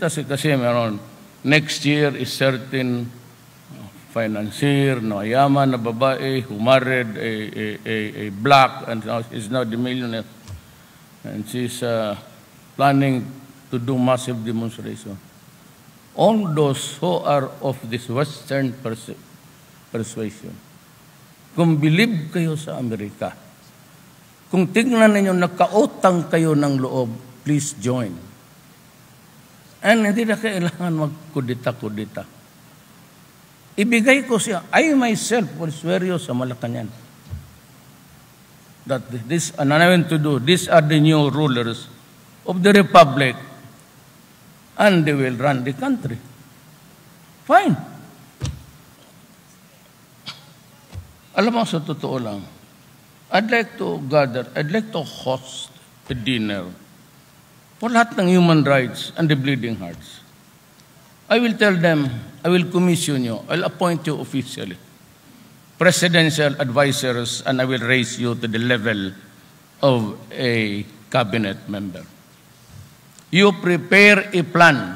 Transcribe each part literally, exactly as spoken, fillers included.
kasi kasi meron next year is certain financier, no, yaman na babae who married a, a, a, a black and now is now the millionaire. And she's uh, planning to do massive demonstration. All those who are of this Western pers persuasion, kung believe kayo sa Amerika, kung tignan ninyo nagkautang kayo ng loob, please join. And hindi na kailangan magkudita-kudita. Ibigay ko siya, I myself will swear you sa Malacanang that this, and I want to do, these are the new rulers of the Republic and they will run the country. Fine. Alam mo, sa totoo lang, I'd like to gather, I'd like to host a dinner for lahat ng human rights and the bleeding hearts. I will tell them, I will commission you, I'll appoint you officially, presidential advisors, and I will raise you to the level of a cabinet member. You prepare a plan.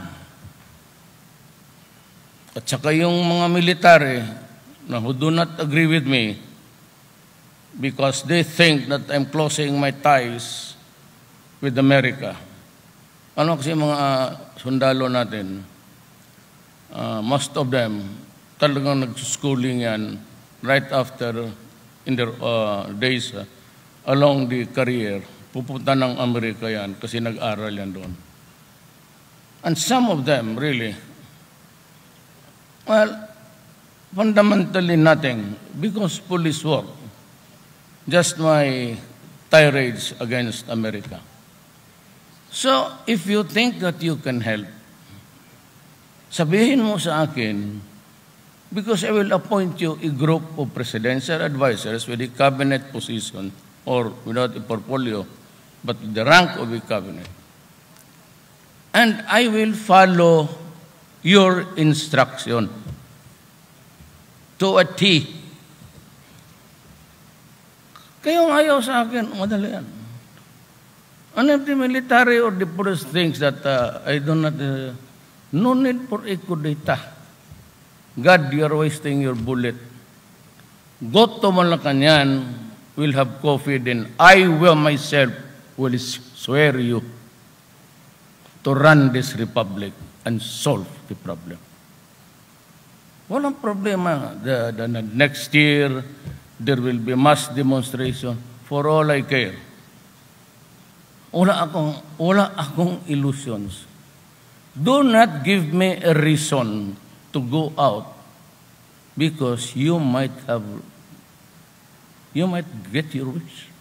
At saka yung mga military na who do not agree with me because they think that I'm closing my ties with America. Ano kasi mga uh, sundalo natin, Uh, most of them talagang nag-schooling yan right after in their uh, days uh, along the career. Pupunta ng Amerika yan kasi nag-aral yan doon. And some of them really, well, fundamentally nothing because police work. Just my tirades against America. So, if you think that you can help, sabihin mo sa akin, because I will appoint you a group of presidential advisors with a cabinet position or without a portfolio, but the rank of a cabinet. And I will follow your instruction to a T. Kayong ayaw sa akin, madali yan. And if the military or the police thinks that uh, I do not... Uh, no need for a coup d'etat. God, you are wasting your bullet. Go to Malacanang, we'll have coffee, then I will myself will swear you to run this republic and solve the problem. Walang problema. The, the, the next year, there will be mass demonstration. For all I care. Wala akong, wala akong illusions. Do not give me a reason to go out because you might have, you might get your wish.